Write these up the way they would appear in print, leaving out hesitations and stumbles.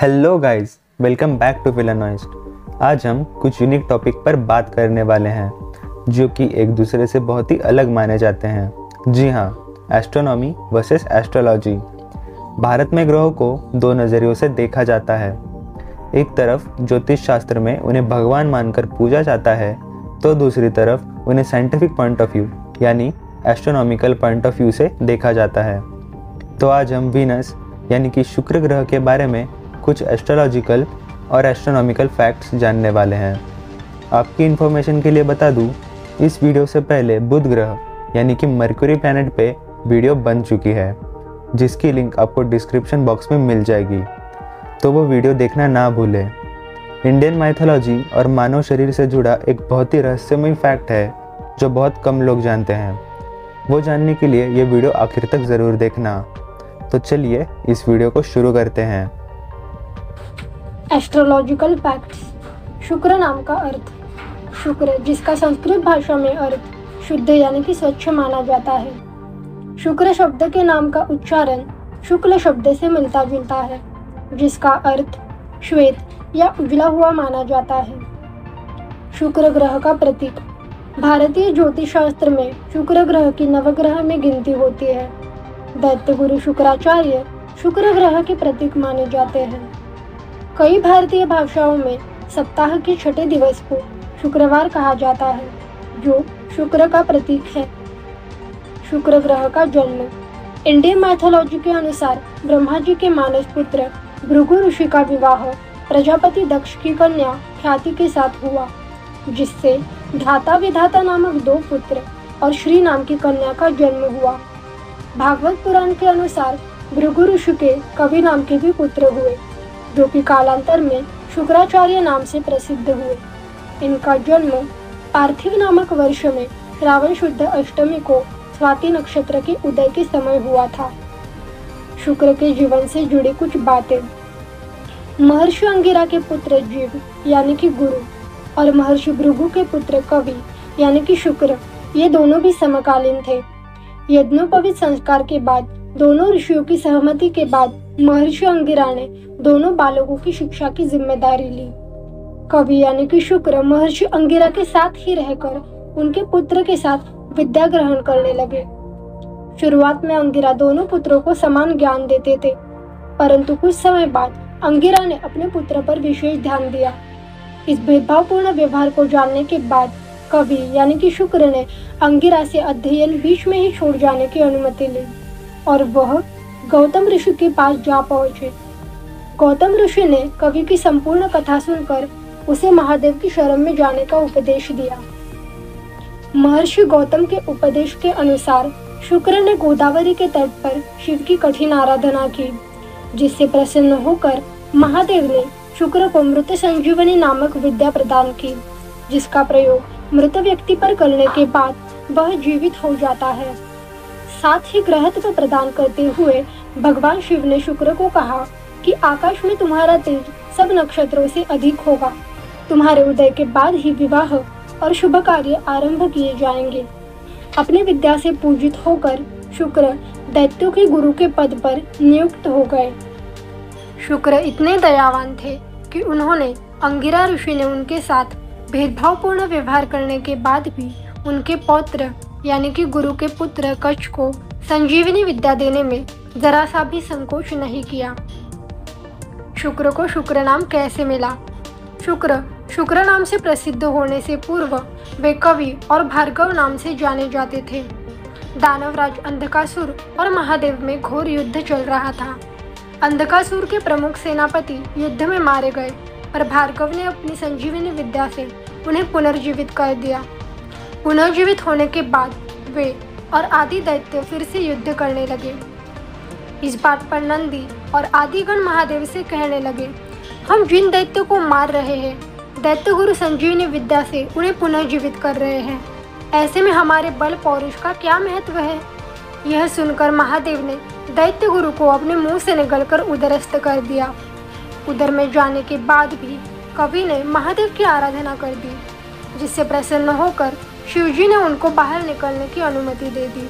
Hello guys, welcome back to विलानॉइस्ट। आज हम कुछ यूनिक टॉपिक पर बात करने वाले हैं जो कि एक दूसरे से बहुत ही अलग माने जाते हैं। जी हाँ, एस्ट्रोनॉमी वर्सेस एस्ट्रोलॉजी। भारत में ग्रहों को दो नज़रियों से देखा जाता है। एक तरफ ज्योतिष शास्त्र में उन्हें भगवान मानकर पूजा जाता है, तो दूसरी तरफ उन्हें साइंटिफिक पॉइंट ऑफ व्यू यानी एस्ट्रोनॉमिकल पॉइंट ऑफ व्यू से देखा जाता है। तो आज हम वीनस यानी कि शुक्र ग्रह के बारे में कुछ एस्ट्रोलॉजिकल और एस्ट्रोनॉमिकल फैक्ट्स जानने वाले हैं। आपकी इन्फॉर्मेशन के लिए बता दूं, इस वीडियो से पहले बुध ग्रह यानी कि मरक्यूरी प्लैनेट पे वीडियो बन चुकी है, जिसकी लिंक आपको डिस्क्रिप्शन बॉक्स में मिल जाएगी, तो वो वीडियो देखना ना भूलें। इंडियन माइथोलॉजी और मानव शरीर से जुड़ा एक बहुत ही रहस्यमय फैक्ट है जो बहुत कम लोग जानते हैं। वो जानने के लिए ये वीडियो आखिर तक ज़रूर देखना। तो चलिए इस वीडियो को शुरू करते हैं। Astrological facts. शुक्र नाम का अर्थ। शुक्र, जिसका संस्कृत भाषा में अर्थ शुद्ध यानी कि स्वच्छ माना जाता है। शुक्र शब्द के नाम का उच्चारण शुक्ल शब्द से मिलता जुलता है, जिसका अर्थ श्वेत या उजला हुआ माना जाता है। शुक्र ग्रह का प्रतीक। भारतीय ज्योतिष शास्त्र में शुक्र ग्रह की नवग्रह में गिनती होती है। दैत्य गुरु शुक्राचार्य शुक्र ग्रह के प्रतीक माने जाते हैं। कई भारतीय भाषाओं में सप्ताह के छठे दिवस को शुक्रवार कहा जाता है, जो शुक्र का प्रतीक है। शुक्र ग्रह का जन्म। इंडियन माइथोलॉजी के अनुसार ब्रह्मा जी के मानस पुत्र भृगु ऋषि का विवाह प्रजापति दक्ष की कन्या ख्याति के साथ हुआ, जिससे धाता विधाता नामक दो पुत्र और श्री नाम की कन्या का जन्म हुआ। भागवत पुराण के अनुसार भृगु ऋषि के कवि नाम के भी पुत्र हुए, जो कि कालांतर में शुक्राचार्य नाम से प्रसिद्ध हुए। इनका जन्म पार्थिव नामक वर्ष में श्रावण शुद्ध अष्टमी को स्वाति नक्षत्र के उदय के समय हुआ था। शुक्र के जीवन से जुड़ी कुछ बातें। महर्षि अंगिरा के पुत्र जीव यानी कि गुरु और महर्षि भृगु के पुत्र कवि यानी कि शुक्र, ये दोनों भी समकालीन थे। यज्ञोपवीत संस्कार के बाद दोनों ऋषियों की सहमति के बाद महर्षि अंगिरा ने दोनों बालकों की शिक्षा की जिम्मेदारी ली। कवि यानी कि शुक्र महर्षि अंगिरा के साथ ही रहकर उनके पुत्र के साथ विद्या ग्रहण करने लगे। शुरुआत में अंगिरा दोनों पुत्रों को समान ज्ञान देते थे, परंतु कुछ समय बाद अंगिरा ने अपने पुत्र पर विशेष ध्यान दिया। इस भेदभावपूर्ण व्यवहार को जानने के बाद कवि यानी कि शुक्र ने अंगिरा से अध्ययन बीच में ही छोड़ जाने की अनुमति ली और वह गौतम ऋषि के पास जा पहुंचे। गौतम ऋषि ने कवि की संपूर्ण कथा सुनकर उसे महादेव की शरण में जाने का उपदेश दिया। महर्षि गौतम के उपदेश के अनुसार शुक्र ने गोदावरी के तट पर शिव की कठिन आराधना की, जिससे प्रसन्न होकर महादेव ने शुक्र को मृत संजीवनी नामक विद्या प्रदान की, जिसका प्रयोग मृत व्यक्ति पर करने के बाद वह जीवित हो जाता है। साथ ही ग्रहत्व प्रदान करते हुए भगवान शिव ने शुक्र को कहा कि आकाश में तुम्हारा तेज सब नक्षत्रों से अधिक होगा। तुम्हारे उदय के बाद ही विवाह और शुभ कार्य आरंभ किए जाएंगे। अपनी विद्या से पूजित होकर शुक्र दैत्यों के गुरु के पद पर नियुक्त हो गए। शुक्र इतने दयावान थे कि उन्होंने अंगिरा ऋषि ने उनके साथ भेदभावपूर्ण व्यवहार करने के बाद भी उनके पौत्र यानी कि गुरु के पुत्र कच्छ को संजीवनी विद्या देने में जरा सा भी संकोच नहीं किया। शुक्र को शुक्र नाम कैसे मिला? शुक्र नाम से प्रसिद्ध होने से पूर्व वे कवि और भार्गव नाम से जाने जाते थे। दानवराज अंधकासुर और महादेव में घोर युद्ध चल रहा था। अंधकासुर के प्रमुख सेनापति युद्ध में मारे गए, पर भार्गव ने अपनी संजीवनी विद्या से उन्हें पुनर्जीवित कर दिया। पुनर्जीवित होने के बाद वे और आदि दैत्य फिर से युद्ध करने लगे। इस बात पर नंदी और आदिगण महादेव से कहने लगे, हम जिन दैत्यों को मार रहे हैं, दैत्य गुरु संजीवनी विद्या से उन्हें पुनर्जीवित कर रहे हैं। ऐसे में हमारे बल पौरुष का क्या महत्व है? यह सुनकर महादेव ने दैत्य गुरु को अपने मुंह से निगलकर उदरस्थ कर दिया। उदर में जाने के बाद भी कवि ने महादेव की आराधना कर दी, जिससे प्रसन्न होकर शिवजी ने उनको बाहर निकलने की अनुमति दे दी।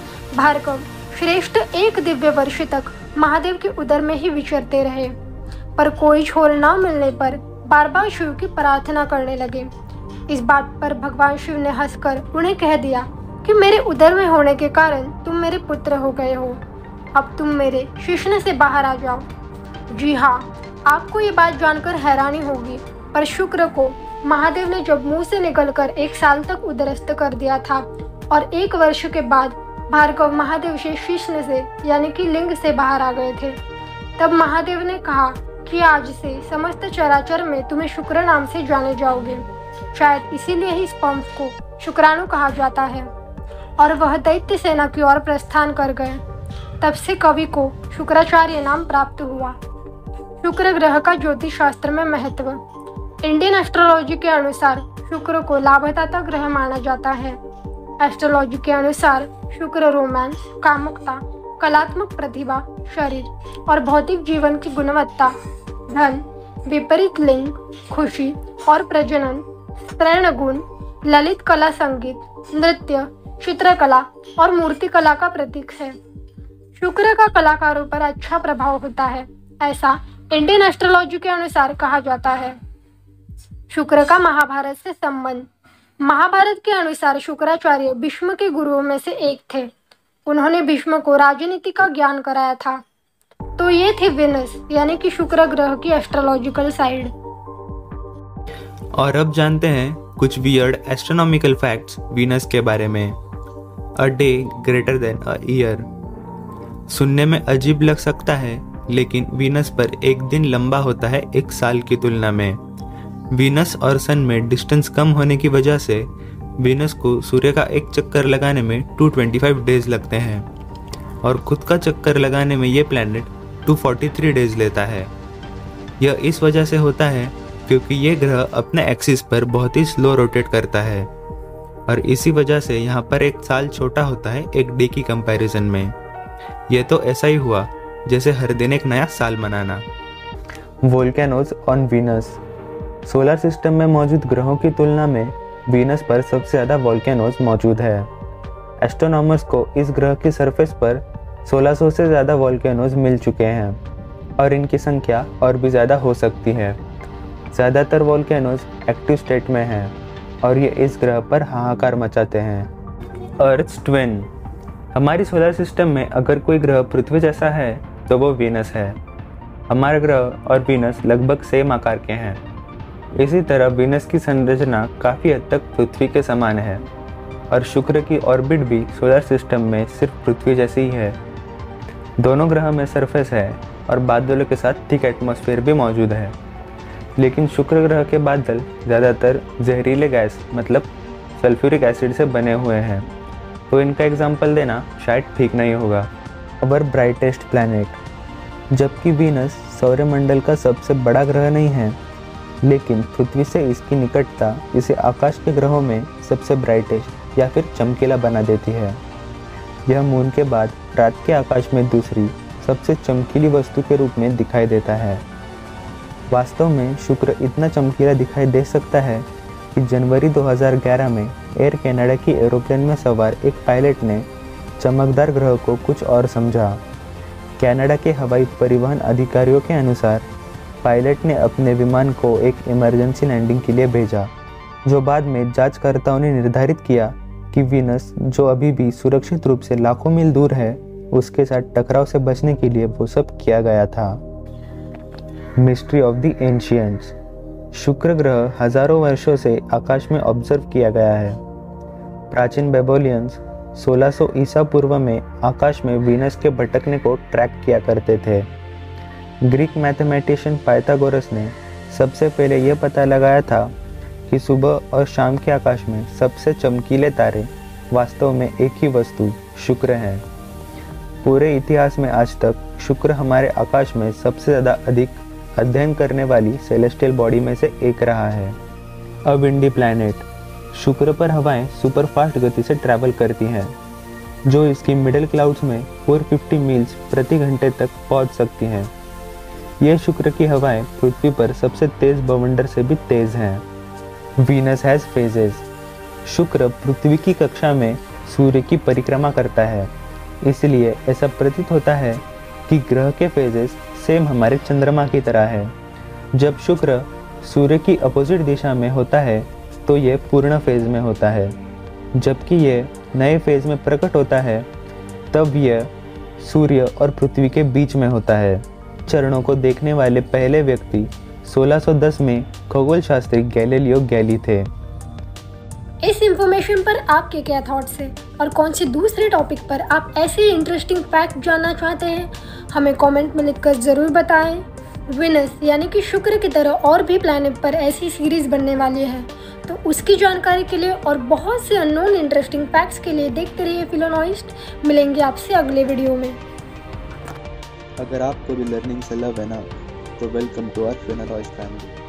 भार्गव श्रेष्ठ एक दिव्य वर्ष तक महादेव के उदर में ही विचरते रहे। पर कोई छोर न मिलने पर बार बार शिव की प्रार्थना करने लगे। इस बात पर भगवान शिव ने हंसकर उन्हें कह दिया कि मेरे उदर में होने के कारण तुम मेरे पुत्र हो गए हो। अब तुम मेरे शिश्न से बाहर आ जाओ। जी हाँ, आपको ये बात जानकर हैरानी होगी, पर शुक्र को महादेव ने जब मुंह से निकलकर 1 साल तक उदरस्थ कर दिया था और 1 वर्ष के बाद भार्गव महादेव से शिश्न से यानी कि लिंग से बाहर आ गए थे, तब महादेव ने कहा कि आज से समस्त चराचर में तुम्हें शुक्र नाम से जाने जाओगे। शायद इसीलिए ही स्पर्म्स को शुक्राणु कहा जाता है। और वह दैत्य सेना की ओर प्रस्थान कर गए। तब से कवि को शुक्राचार्य नाम प्राप्त हुआ। शुक्र ग्रह का ज्योतिष शास्त्र में महत्व। इंडियन एस्ट्रोलॉजी के अनुसार शुक्र को लाभदाता ग्रह माना जाता है। एस्ट्रोलॉजी के अनुसार शुक्र रोमांस, कामुकता, कलात्मक प्रतिभा, शरीर और भौतिक जीवन की गुणवत्ता, धन, विपरीत लिंग, खुशी और प्रजनन, प्रेरण गुण, ललित कला, संगीत, नृत्य, चित्रकला और मूर्तिकला का प्रतीक है। शुक्र का कलाकारों पर अच्छा प्रभाव होता है, ऐसा इंडियन एस्ट्रोलॉजी के अनुसार कहा जाता है। शुक्र का महाभारत से संबंध। महाभारत के अनुसार शुक्राचार्य भीष्म के गुरुओं में से एक थे। उन्होंने भीष्म को राजनीति का ज्ञान कराया था। तो ये थी वीनस यानी कि शुक्र ग्रह की एस्ट्रोलॉजिकल साइड। और अब जानते हैं कुछ वियर्ड एस्ट्रोनॉमिकल फैक्ट्स वीनस के बारे में। A day greater than a year. सुनने में अजीब लग सकता है, लेकिन वीनस पर एक दिन लंबा होता है 1 साल की तुलना में। वीनस और सन में डिस्टेंस कम होने की वजह से वीनस को सूर्य का एक चक्कर लगाने में 225 डेज लगते हैं और खुद का चक्कर लगाने में ये प्लैनेट 243 डेज लेता है। यह इस वजह से होता है क्योंकि ये ग्रह अपने एक्सिस पर बहुत ही स्लो रोटेट करता है और इसी वजह से यहाँ पर 1 साल छोटा होता है 1 डे की कंपैरिजन में। यह तो ऐसा ही हुआ जैसे हर दिन एक नया साल मनाना। Volcanoes on Venus. Solar system में मौजूद ग्रहों की तुलना में वीनस पर सबसे ज़्यादा वोल्केनोज मौजूद है। एस्ट्रोनॉमर्स को इस ग्रह की सरफेस पर 1600 से ज़्यादा वोल्केनोज मिल चुके हैं और इनकी संख्या और भी ज़्यादा हो सकती है। ज़्यादातर वोल्केनोज एक्टिव स्टेट में हैं और ये इस ग्रह पर हाहाकार मचाते हैं। Earth twin. हमारी सोलर सिस्टम में अगर कोई ग्रह पृथ्वी जैसा है तो वो वीनस है। हमारा ग्रह और वीनस लगभग सेम आकार के हैं। इसी तरह वीनस की संरचना काफ़ी हद तक पृथ्वी के समान है और शुक्र की ऑर्बिट भी सोलर सिस्टम में सिर्फ पृथ्वी जैसी ही है। दोनों ग्रह में सरफेस है और बादलों के साथ थिक एटमॉस्फेयर भी मौजूद है, लेकिन शुक्र ग्रह के बादल ज़्यादातर जहरीले गैस मतलब सल्फ्यूरिक एसिड से बने हुए हैं, तो इनका एग्जाम्पल देना शायद ठीक नहीं होगा। Our brightest planet. जबकि वीनस सौरमंडल का सबसे बड़ा ग्रह नहीं है, लेकिन पृथ्वी से इसकी निकटता इसे आकाश के ग्रहों में सबसे ब्राइटेस्ट या फिर चमकीला बना देती है। यह मून के बाद रात के आकाश में दूसरी सबसे चमकीली वस्तु के रूप में दिखाई देता है। वास्तव में शुक्र इतना चमकीला दिखाई दे सकता है कि जनवरी 2011 में एयर कनाडा की एरोप्लेन में सवार एक पायलट ने चमकदार ग्रह को कुछ और समझा। कनाडा के हवाई परिवहन अधिकारियों के अनुसार पायलट ने अपने विमान को एक इमरजेंसी लैंडिंग के लिए भेजा, जो बाद में जांचकर्ताओं ने निर्धारित किया कि वीनस, जो अभी भी सुरक्षित रूप से लाखों मील दूर है, उसके साथ टकराव से बचने के लिए वो सब किया गया था। Mystery of the ancients. शुक्र ग्रह हजारों वर्षों से आकाश में ऑब्जर्व किया गया है। प्राचीन बेबोलियंस 1600 ईसा पूर्व में आकाश में वीनस के भटकने को ट्रैक किया करते थे। ग्रीक मैथमेटिशियन पाइथागोरस ने सबसे पहले यह पता लगाया था कि सुबह और शाम के आकाश में सबसे चमकीले तारे वास्तव में एक ही वस्तु शुक्र है। पूरे इतिहास में आज तक शुक्र हमारे आकाश में सबसे ज़्यादा अधिक अध्ययन करने वाली सेलेस्टियल बॉडी में से एक रहा है। A windy planet. शुक्र पर हवाएं सुपर फास्ट गति से ट्रैवल करती हैं, जो इसकी मिडिल क्लाउड्स में 450 मील्स प्रति घंटे तक पहुंच सकती हैं। ये शुक्र की हवाएं पृथ्वी पर सबसे तेज बवंडर से भी तेज हैं। Venus has phases. शुक्र पृथ्वी की कक्षा में सूर्य की परिक्रमा करता है, इसलिए ऐसा प्रतीत होता है कि ग्रह के फेजेस सेम हमारे चंद्रमा की तरह है। जब शुक्र सूर्य की अपोजिट दिशा में होता है तो ये पूर्ण फेज में होता है, जबकि ये नए फेज में प्रकट होता है तब यह सूर्य और पृथ्वी के बीच में होता है। चरणों को देखने वाले पहले व्यक्ति 1610 में खगोल शास्त्री गैलीलियो गैली थे। इस इंफॉर्मेशन पर आपके क्या थॉट्स हैं और कौन से दूसरे टॉपिक पर आप ऐसे इंटरेस्टिंग फैक्ट जानना चाहते हैं, हमें कमेंट में लिखकर ज़रूर बताएं। विनस यानी कि शुक्र की तरह और भी प्लैनेट पर ऐसी सीरीज बनने वाली है, तो उसकी जानकारी के लिए और बहुत से अननोन इंटरेस्टिंग फैक्ट्स के लिए देखते रहिए फिलोनॉइस्ट। मिलेंगे आपसे अगले वीडियो में। अगर आपको भी लर्निंग से लव है ना, तो वेलकम टू आवर फिलोनॉइस्ट फैमिली।